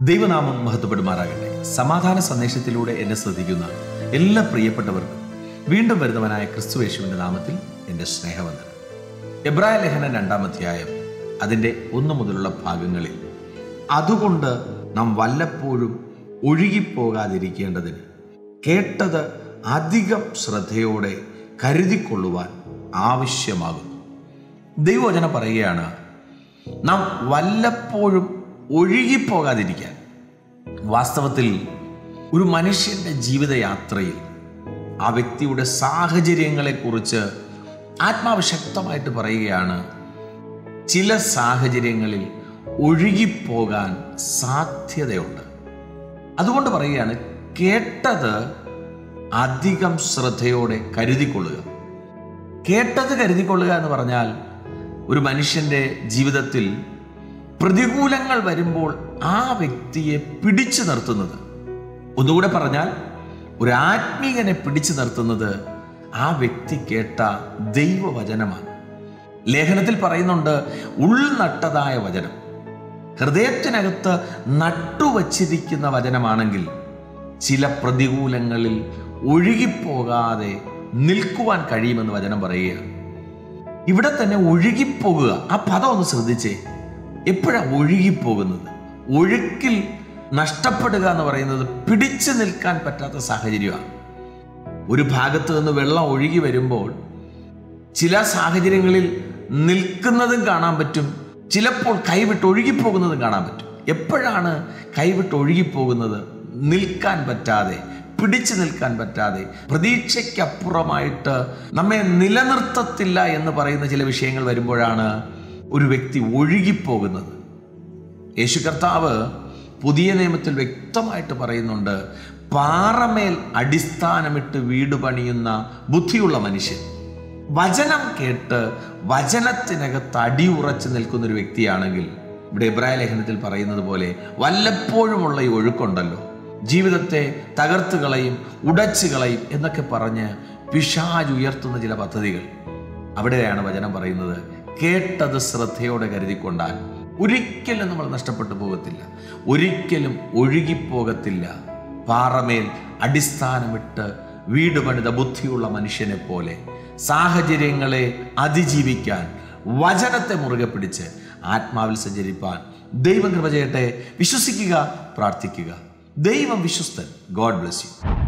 ദൈവനാമം മഹത്വപ്പെടുമാറാകട്ടെ. സമാധാന സന്ദേശത്തിലൂടെ എന്നെ ശ്രദ്ധിക്കുന്ന എല്ലാ പ്രിയപ്പെട്ടവർക്കും വീണ്ടും വരുന്നവനായ ക്രിസ്തുയേശുവിൻ്റെ നാമത്തിൽ എൻ്റെ സ്നേഹവന്ദനം. എബ്രായ ലേഖനം 2-ാം അധ്യായം അതിൻ്റെ 1 മുതലുള്ള ഭാഗങ്ങളിൽ അതുകൊണ്ട് നാം വല്ലപ്പോഴും ഒഴുകിപ്പോകാതിരിക്കേണ്ടതിന് കേട്ടത് അധികം ശ്രദ്ധയോടെ കരുതിക്കൊള്ളുവാൻ ആവശ്യമാകുന്നു. ദൈവവചനം പറയുകയാണ്, നാം വല്ലപ്പോഴും ഒഴുകിപ്പോകാതിരിക്കാൻ. വാസ്തവത്തിൽ ഒരു മനുഷ്യൻ്റെ ജീവിതയാത്രയിൽ ആ വ്യക്തിയുടെ സാഹചര്യങ്ങളെക്കുറിച്ച് ആത്മാവ് ശക്തമായിട്ട് പറയുകയാണ്, ചില സാഹചര്യങ്ങളിൽ ഒഴുകിപ്പോകാൻ സാധ്യതയുണ്ട്. അതുകൊണ്ട് പറയുകയാണ്, കേട്ടത് അധികം ശ്രദ്ധയോടെ കരുതിക്കൊള്ളുക. കേട്ടത് കരുതിക്കൊള്ളുക എന്ന് പറഞ്ഞാൽ ഒരു മനുഷ്യൻ്റെ ജീവിതത്തിൽ പ്രതികൂലങ്ങൾ വരുമ്പോൾ ആ വ്യക്തിയെ പിടിച്ചു നിർത്തുന്നത്, ഒന്നുകൂടെ പറഞ്ഞാൽ ഒരു ആത്മീയനെ പിടിച്ചു നിർത്തുന്നത് ആ വ്യക്തി കേട്ട ദൈവവചനമാണ്. ലേഖനത്തിൽ പറയുന്നുണ്ട്, ഉൾനട്ടതായ വചനം, ഹൃദയത്തിനകത്ത് നട്ടുവച്ചിരിക്കുന്ന വചനമാണെങ്കിൽ ചില പ്രതികൂലങ്ങളിൽ ഒഴുകിപ്പോകാതെ നിൽക്കുവാൻ കഴിയുമെന്ന് വചനം പറയുകയാണ്. ഇവിടെ തന്നെ ഒഴുകിപ്പോകുക, ആ പദം ഒന്ന് ശ്രദ്ധിച്ചേ. എപ്പോഴാണ് ഒഴുകിപ്പോകുന്നത്? ഒഴുക്കിൽ നഷ്ടപ്പെടുക എന്ന് പറയുന്നത് പിടിച്ചു നിൽക്കാൻ പറ്റാത്ത സാഹചര്യമാണ്. ഒരു ഭാഗത്ത് നിന്ന് വെള്ളം ഒഴുകി വരുമ്പോൾ ചില സാഹചര്യങ്ങളിൽ നിൽക്കുന്നതും കാണാൻ പറ്റും, ചിലപ്പോൾ കൈവിട്ട് ഒഴുകിപ്പോകുന്നതും കാണാൻ പറ്റും. എപ്പോഴാണ് കൈവിട്ട് ഒഴുകിപ്പോകുന്നത്? നിൽക്കാൻ പറ്റാതെ, പിടിച്ചു നിൽക്കാൻ പറ്റാതെ, പ്രതീക്ഷയ്ക്കപ്പുറമായിട്ട് നമ്മെ നിലനിർത്തത്തില്ല എന്ന് പറയുന്ന ചില വിഷയങ്ങൾ വരുമ്പോഴാണ് ഒരു വ്യക്തി ഒഴുകിപ്പോകുന്നത്. യേശു കർത്താവ് പുതിയ നിയമത്തിൽ വ്യക്തമായിട്ട് പറയുന്നുണ്ട്, പാറമേൽ അടിസ്ഥാനമിട്ട് വീട് പണിയുന്ന ബുദ്ധിയുള്ള മനുഷ്യൻ വചനം കേട്ട് വചനത്തിനകത്ത് അടിയുറച്ച് നിൽക്കുന്നൊരു വ്യക്തിയാണെങ്കിൽ, ഇവിടെ എബ്രായ ലേഖനത്തിൽ പറയുന്നത് പോലെ വല്ലപ്പോഴുമുള്ള ഈ ഒഴുക്കുണ്ടല്ലോ, ജീവിതത്തെ തകർത്ത് കളയും, ഉടച്ചു കളയും എന്നൊക്കെ പറഞ്ഞ് പിശാച് ഉയർത്തുന്ന ചില പദ്ധതികൾ, അവിടെയാണ് വചനം പറയുന്നത്, കേട്ടത് ശ്രദ്ധയോടെ കരുതിക്കൊണ്ടാൽ ഒരിക്കലും നമ്മൾ നഷ്ടപ്പെട്ടു പോകത്തില്ല, ഒരിക്കലും ഒഴുകിപ്പോകത്തില്ല. പാറമേൽ അടിസ്ഥാനമിട്ട് വീട് പണിത ബുദ്ധിയുള്ള മനുഷ്യനെ പോലെ സാഹചര്യങ്ങളെ അതിജീവിക്കാൻ വചനത്തെ മുറുകെ പിടിച്ച് ആത്മാവിൽ സഞ്ചരിപ്പാൻ ദൈവം കൃപ ചെയ്യട്ടെ. വിശ്വസിക്കുക, പ്രാർത്ഥിക്കുക. ദൈവം വിശ്വസ്തൻ. God bless U.